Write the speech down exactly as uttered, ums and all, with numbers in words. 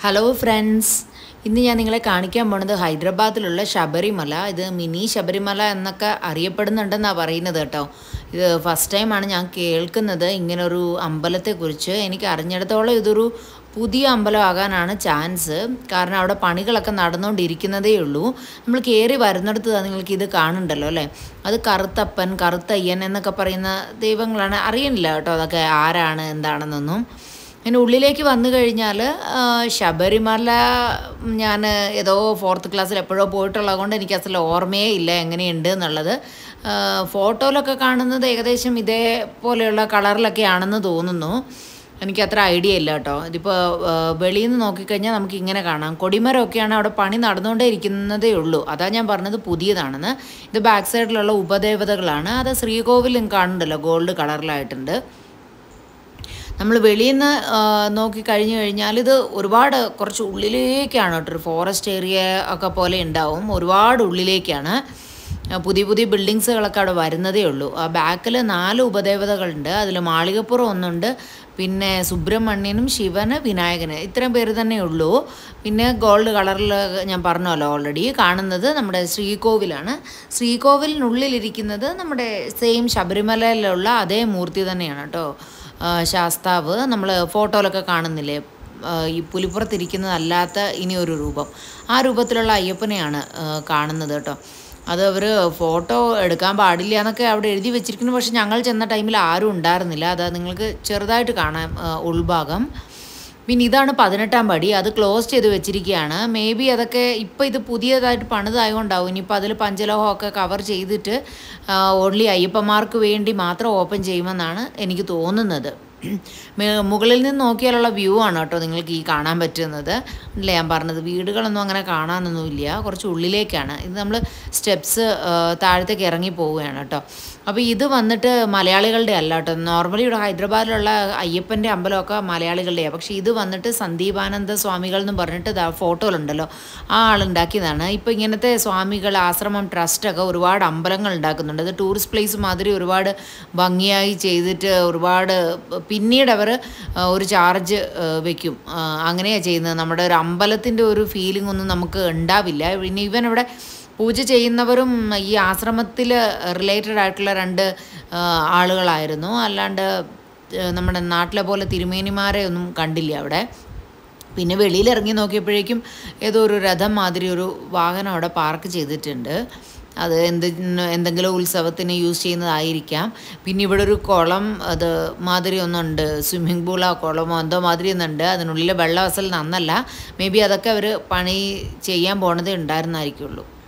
Hello friends, ഇന്ന് ഞാൻ നിങ്ങളെ കാണിക്കാൻ പോകുന്നത് ഹൈദരാബാദിലുള്ള ശബരിമല. ഇത് മിനി ശബരിമല എന്നൊക്കെ അറിയപ്പെടുന്നുണ്ടെന്നാണ് പറയുന്നത് കേട്ടോ. ഇത് ഫസ്റ്റ് ടൈമാണ് ഞാൻ കേൾക്കുന്നത് ഇങ്ങനൊരു അമ്പലത്തെക്കുറിച്ച്. എനിക്ക് അറിഞ്ഞിടത്തോളം ഇതൊരു പുതിയ അമ്പലമാകാനാണ് ചാൻസ്. കാരണം അവിടെ പണികളൊക്കെ നടന്നുകൊണ്ടിരിക്കുന്നതേ ഉള്ളൂ. നമ്മൾ കയറി വരുന്നിടത്ത് നിങ്ങൾക്ക് ഇത് കാണുന്നുണ്ടല്ലോ അല്ലേ. അത് കറുത്തപ്പൻ, കറുത്തയ്യൻ എന്നൊക്കെ പറയുന്ന ദൈവങ്ങളാണ്. അറിയണില്ല കേട്ടോ അതൊക്കെ ആരാണ് എന്താണെന്നൊന്നും. അതിൻ്റെ ഉള്ളിലേക്ക് വന്നു കഴിഞ്ഞാൽ ശബരിമല ഞാൻ ഏതോ ഫോർത്ത് ക്ലാസ്സിൽ എപ്പോഴോ പോയിട്ടുള്ളത് കൊണ്ട് എനിക്ക് അസൽ ഓർമ്മയേ ഇല്ല എങ്ങനെയുണ്ട് എന്നുള്ളത്. ഫോട്ടോയിലൊക്കെ കാണുന്നത് ഏകദേശം ഇതേപോലെയുള്ള കളറിലൊക്കെയാണെന്ന് തോന്നുന്നു. എനിക്കത്ര ഐഡിയ ഇല്ല കേട്ടോ. ഇതിപ്പോൾ വെളിയിൽ നിന്ന് നോക്കിക്കഴിഞ്ഞാൽ നമുക്ക് ഇങ്ങനെ കാണാം. കൊടിമരമൊക്കെയാണ് അവിടെ പണി നടന്നുകൊണ്ടേ ഇരിക്കുന്നതേ ഉള്ളൂ. അതാണ് ഞാൻ പറഞ്ഞത് പുതിയതാണെന്ന്. ഇത് ബാക്ക് സൈഡിലുള്ള ഉപദേവതകളാണ്. അത് ശ്രീകോവിലും കാണുന്നുണ്ടല്ലോ, ഗോൾഡ് കളറിലായിട്ടുണ്ട്. നമ്മൾ വെളിയിൽ നിന്ന് നോക്കി കഴിഞ്ഞു കഴിഞ്ഞാൽ ഇത് ഒരുപാട് കുറച്ച് ഉള്ളിലേക്കാണ് കേട്ടോ. ഒരു ഫോറസ്റ്റ് ഏരിയ ഒക്കെ പോലെ ഉണ്ടാവും. ഒരുപാട് ഉള്ളിലേക്കാണ്. പുതിയ പുതിയ ബിൽഡിങ്സുകളൊക്കെ അവിടെ വരുന്നതേ ഉള്ളൂ. ആ ബാക്കിൽ നാല് ഉപദേവതകളുണ്ട്. അതിൽ മാളികപ്പുറം ഒന്നുണ്ട്, പിന്നെ സുബ്രഹ്മണ്യനും ശിവന്, വിനായകന്, ഇത്രയും പേര് തന്നെ ഉള്ളൂ. പിന്നെ ഗോൾഡ് കളറിൽ ഞാൻ പറഞ്ഞല്ലോ ഓൾറെഡി കാണുന്നത് നമ്മുടെ ശ്രീകോവിലാണ്. ശ്രീകോവിലിനുള്ളിലിരിക്കുന്നത് നമ്മുടെ സെയിം ശബരിമലയിലുള്ള അതേ മൂർത്തി തന്നെയാണ് കേട്ടോ. ശാസ്താവ് നമ്മൾ ഫോട്ടോയിലൊക്കെ കാണുന്നില്ലേ, ഈ പുലിപ്പുറത്തിരിക്കുന്നതല്ലാത്ത ഇനി ഒരു രൂപം, ആ രൂപത്തിലുള്ള അയ്യപ്പനെയാണ് കാണുന്നത് കേട്ടോ. അത് അവർ ഫോട്ടോ എടുക്കാൻ പാടില്ല എന്നൊക്കെ അവിടെ എഴുതി വെച്ചിരിക്കുന്നു. പക്ഷെ ഞങ്ങൾ ചെന്ന ടൈമിൽ ആരും ഉണ്ടായിരുന്നില്ല. അത് നിങ്ങൾക്ക് ചെറുതായിട്ട് കാണാം ഉൾഭാഗം. പിന്നെ ഇതാണ് പതിനെട്ടാം പടി. അത് ക്ലോസ് ചെയ്ത് വെച്ചിരിക്കുകയാണ്. മേ ബി അതൊക്കെ ഇപ്പോൾ ഇത് പുതിയതായിട്ട് പണിതായതുകൊണ്ടാവും. ഇനിയിപ്പോൾ അതിൽ പഞ്ചലോഹമൊക്കെ കവർ ചെയ്തിട്ട് ഓൺലി അയ്യപ്പന്മാർക്ക് വേണ്ടി മാത്രം ഓപ്പൺ ചെയ്യുമെന്നാണ് എനിക്ക് തോന്നുന്നത്. മുകളിൽ നിന്ന് നോക്കിയാലുള്ള വ്യൂ ആണ് കേട്ടോ നിങ്ങൾക്ക് ഈ കാണാൻ പറ്റുന്നത്. അല്ലേ ഞാൻ പറഞ്ഞത്, വീടുകളൊന്നും അങ്ങനെ കാണാനൊന്നുമില്ല, കുറച്ച് ഉള്ളിലേക്കാണ്. ഇത് നമ്മൾ സ്റ്റെപ്സ് താഴത്തേക്ക് ഇറങ്ങി പോവുകയാണ് കേട്ടോ. അപ്പോൾ ഇത് വന്നിട്ട് മലയാളികളുടെ അല്ല കേട്ടോ. നോർമലി ഇവിടെ ഹൈദരാബാദിലുള്ള അയ്യപ്പൻ്റെ അമ്പലമൊക്കെ മലയാളികളുടെയാണ്. പക്ഷേ ഇത് വന്നിട്ട് സന്ദീപാനന്ദ സ്വാമികൾ എന്ന് പറഞ്ഞിട്ട് ഇതാ ഫോട്ടോയിലുണ്ടല്ലോ, ആ ആളുണ്ടാക്കിയതാണ്. ഇപ്പോൾ ഇങ്ങനത്തെ സ്വാമികൾ, ആശ്രമം, ട്രസ്റ്റൊക്കെ ഒരുപാട് അമ്പലങ്ങൾ ഉണ്ടാക്കുന്നുണ്ട്. അത് ടൂറിസ്റ്റ് പ്ലേസ് മാതിരി ഒരുപാട് ഭംഗിയായി ചെയ്തിട്ട് ഒരുപാട് പിന്നീട് അവർ ഒരു ചാർജ് വയ്ക്കും. അങ്ങനെയാണ് ചെയ്യുന്നത്. നമ്മുടെ ഒരു അമ്പലത്തിൻ്റെ ഒരു ഫീലിംഗ് ഒന്നും നമുക്ക് ഉണ്ടാവില്ല. പിന്നെ ഇവൻ ഇവിടെ പൂജ ചെയ്യുന്നവരും ഈ ആശ്രമത്തിൽ റിലേറ്റഡ് ആയിട്ടുള്ള രണ്ട് ആളുകളായിരുന്നു. അല്ലാണ്ട് നമ്മുടെ നാട്ടിലെ പോലെ തിരുമേനിമാരെ ഒന്നും കണ്ടില്ല അവിടെ. പിന്നെ വെളിയിൽ ഇറങ്ങി നോക്കിയപ്പോഴേക്കും ഏതോ ഒരു രഥം മാതിരി ഒരു വാഹനം അവിടെ പാർക്ക് ചെയ്തിട്ടുണ്ട്. അത് എന്ത് എന്തെങ്കിലും ഉത്സവത്തിന് യൂസ് ചെയ്യുന്നതായിരിക്കാം. പിന്നെ ഇവിടെ ഒരു കുളം അത് മാതിരി ഒന്നുണ്ട്, സ്വിമ്മിംഗ് പൂളോ കുളമോ എന്തോ മാതിരി ഒന്നുണ്ട്. അതിനുള്ളിൽ വെള്ളം അസൽ നന്നല്ല. മേ ബി അതൊക്കെ അവർ പണി ചെയ്യാൻ പോണതേ ഉണ്ടായിരുന്നായിരിക്കുള്ളൂ.